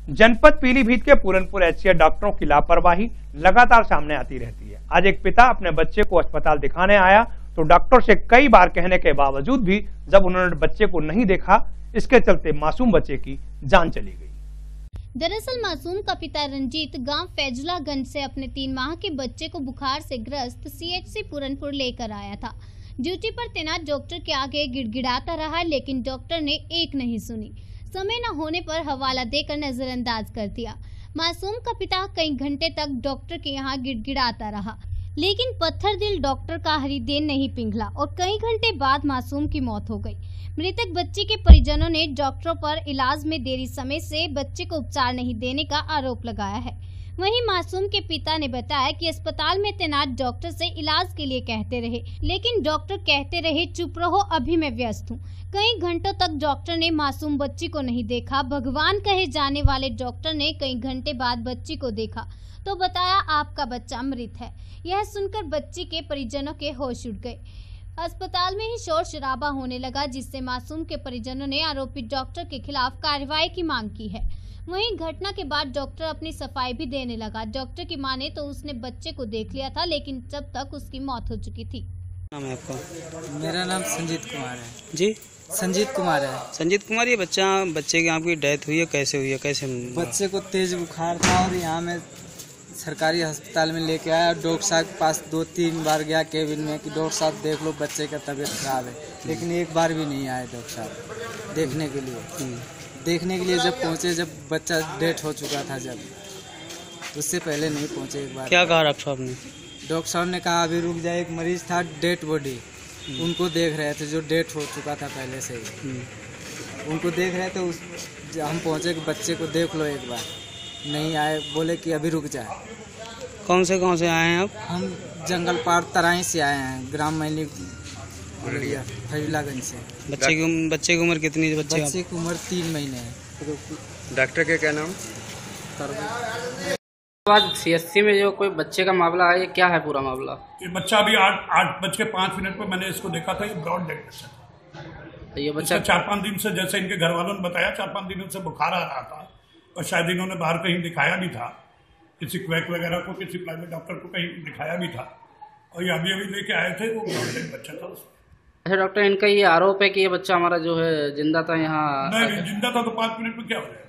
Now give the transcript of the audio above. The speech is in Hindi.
जनपद पीलीभीत के पूरनपुर एचसीएच डॉक्टरों की लापरवाही लगातार सामने आती रहती है। आज एक पिता अपने बच्चे को अस्पताल दिखाने आया तो डॉक्टर से कई बार कहने के बावजूद भी जब उन्होंने बच्चे को नहीं देखा, इसके चलते मासूम बच्चे की जान चली गई। दरअसल मासूम का पिता रंजीत गांव फैजुलागंज से अपने 3 माह के बच्चे को बुखार से ग्रस्त सीएचसी पूरनपुर लेकर आया था। ड्यूटी पर तैनात डॉक्टर के आगे गिड़गिड़ाता रहा, लेकिन डॉक्टर ने एक नहीं सुनी। समय न होने पर हवाला देकर नजरअंदाज कर दिया। मासूम का पिता कई घंटे तक डॉक्टर के यहाँ गिड़गिड़ाता रहा, लेकिन पत्थर दिल डॉक्टर का हरिदेन नहीं पिघला और कई घंटे बाद मासूम की मौत हो गई। मृतक बच्चे के परिजनों ने डॉक्टरों पर इलाज में देरी समय से बच्चे को उपचार नहीं देने का आरोप लगाया है। वहीं मासूम के पिता ने बताया कि अस्पताल में तैनात डॉक्टर से इलाज के लिए कहते रहे, लेकिन डॉक्टर कहते रहे चुप रहो, अभी मैं व्यस्त हूँ। कई घंटों तक डॉक्टर ने मासूम बच्ची को नहीं देखा। भगवान कहे जाने वाले डॉक्टर ने कई घंटे बाद बच्ची को देखा तो बताया आपका बच्चा मृत है। यह सुनकर बच्ची के परिजनों के होश उड़ गए। अस्पताल में ही शोर शराबा होने लगा, जिससे मासूम के परिजनों ने आरोपित डॉक्टर के खिलाफ कार्रवाई की मांग की है। वहीं घटना के बाद डॉक्टर अपनी सफाई भी देने लगा। डॉक्टर की माने तो उसने बच्चे को देख लिया था, लेकिन जब तक उसकी मौत हो चुकी थी। नाम है आपका? मेरा नाम संजीत कुमार है जी। संजीत कुमार है। संजीत कुमार, ये बच्चे की आपकी डेथ हुई है, कैसे हुई है? कैसे? बच्चे को तेज बुखार था और यहाँ में सरकारी अस्पताल में लेके आया। डॉक्टर साहब के पास 2-3 बार गया केबिन में कि डॉक्टर साहब देख लो बच्चे का तबीयत खराब है, लेकिन एक बार भी नहीं आए डॉक्टर साहब देखने के लिए। देखने के लिए जब पहुँचे, जब बच्चा डेथ हो चुका था, जब उससे पहले नहीं पहुँचे एक बार। क्या कहा डॉक्टर साहब ने? डॉक्टर साहब ने कहा अभी रुक जाए। एक मरीज था डेड बॉडी, उनको देख रहे थे, जो डेथ हो चुका था पहले से ही, उनको देख रहे थे। हम पहुँचे कि बच्चे को देख लो एक बार, नहीं आए, बोले कि अभी रुक जाए। कौन से आए हैं आप? हम जंगल पार तराई से आए हैं, ग्राम मैली फैजुलागंज से। बच्चे की उम्र कितनी है? बच्चे की उम्र 3 महीने है। डॉक्टर के क्या नाम? आज सीएचसी में जो कोई बच्चे का मामला है, ये क्या है पूरा मामला? ये बच्चा अभी 8:05 पर मैंने इसको देखा था। ये ब्रॉड डेड बच्चा। तो ये बच्चा 4-5 दिन से, जैसे इनके घर वालों ने बताया, 4-5 दिनों से बुखार आ रहा था और शायद इन्होंने बाहर कहीं दिखाया भी था, किसी क्वैक वगैरह को, किसी प्राइवेट डॉक्टर को कहीं दिखाया भी था, और ये अभी लेके आए थे। वो ब्रॉड डेड बच्चा था उसमें। अच्छा डॉक्टर, इनका ये आरोप है कि ये बच्चा हमारा जो है जिंदा था यहाँ? नहीं, जिंदा था तो 5 मिनट में क्या हो जाएगा।